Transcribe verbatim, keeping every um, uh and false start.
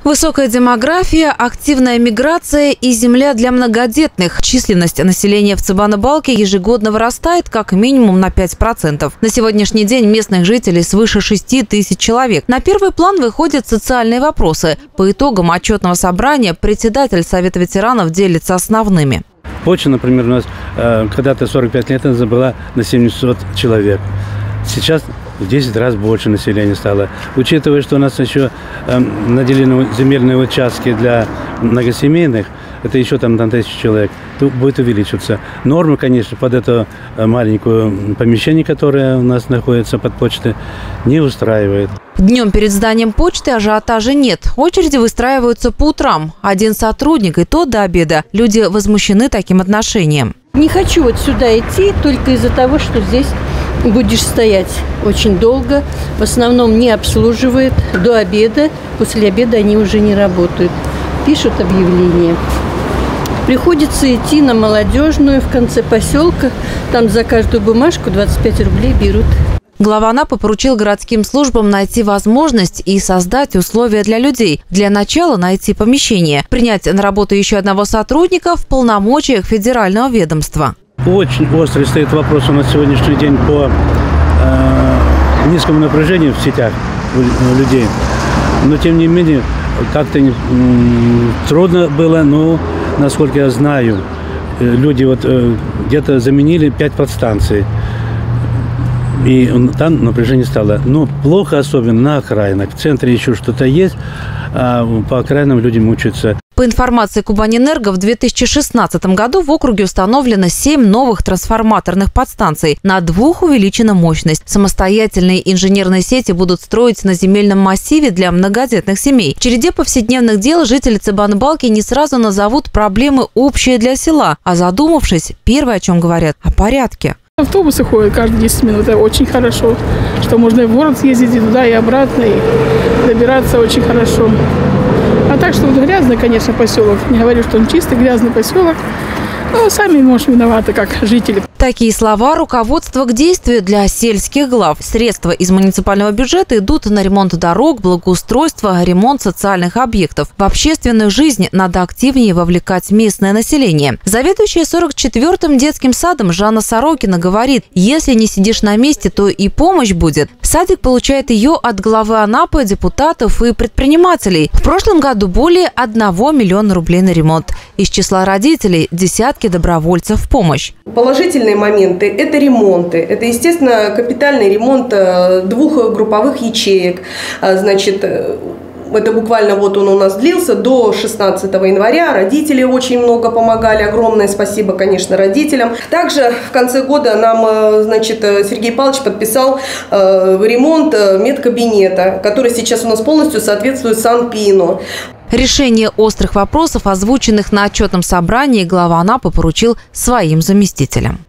Высокая демография, активная миграция и земля для многодетных. Численность населения в Цыбано-Балке ежегодно вырастает как минимум на пять процентов. На сегодняшний день местных жителей свыше шести тысяч человек. На первый план выходят социальные вопросы. По итогам отчетного собрания председатель Совета ветеранов делится основными. Почта, например, у нас э, когда-то сорок пять лет назад была на семьсот человек. Сейчас в десять раз больше населения стало. Учитывая, что у нас еще э, наделены земельные участки для многосемейных, это еще там на тысячу человек, то будет увеличиваться. Нормы, конечно, под это маленькое помещение, которое у нас находится под почтой, не устраивает. Днем перед зданием почты ажиотажа нет. Очереди выстраиваются по утрам. Один сотрудник, и то до обеда. Люди возмущены таким отношением. Не хочу вот сюда идти только из-за того, что здесь будешь стоять очень долго. В основном не обслуживают до обеда. После обеда они уже не работают. Пишут объявления. Приходится идти на Молодежную в конце поселка. Там за каждую бумажку двадцать пять рублей берут. Глава Анапы поручил городским службам найти возможность и создать условия для людей. Для начала найти помещение. Принять на работу еще одного сотрудника в полномочиях федерального ведомства. Очень острый стоит вопрос у нас сегодняшний день по э, низкому напряжению в сетях у, у людей. Но тем не менее, как-то э, трудно было, но, насколько я знаю, э, люди вот э, где-то заменили пять подстанций. И там напряжение стало. Но плохо особенно на окраинах. В центре еще что-то есть, а по окраинам люди мучаются. По информации Кубанэнерго, в две тысячи шестнадцатом году в округе установлено семь новых трансформаторных подстанций. На двух увеличена мощность. Самостоятельные инженерные сети будут строить на земельном массиве для многодетных семей. В череде повседневных дел жители Цыбано-Балки не сразу назовут проблемы общие для села. А задумавшись, первое, о чем говорят – о порядке. Автобусы ходят каждые десять минут, это очень хорошо, что можно и в город съездить, и туда, и обратно, и добираться очень хорошо. А так, что вот грязный, конечно, поселок. Не говорю, что он чистый, грязный поселок. Но сами, может, виноваты, как жители. Такие слова – руководство к действию для сельских глав. Средства из муниципального бюджета идут на ремонт дорог, благоустройство, ремонт социальных объектов. В общественную жизнь надо активнее вовлекать местное население. Заведующая сорок четвёртым детским садом Жанна Сорокина говорит, если не сидишь на месте, то и помощь будет. Садик получает ее от главы Анапы, депутатов и предпринимателей. В прошлом году более одного миллиона рублей на ремонт. Из числа родителей – десятки добровольцев в помощь. Положительные моменты – это ремонты. Это, естественно, капитальный ремонт двух групповых ячеек. Значит, это буквально вот он у нас длился до шестнадцатого января. Родители очень много помогали. Огромное спасибо, конечно, родителям. Также в конце года нам, значит, Сергей Павлович подписал ремонт медкабинета, который сейчас у нас полностью соответствует Санпину. Решение острых вопросов, озвученных на отчетном собрании, глава Анапы поручил своим заместителям.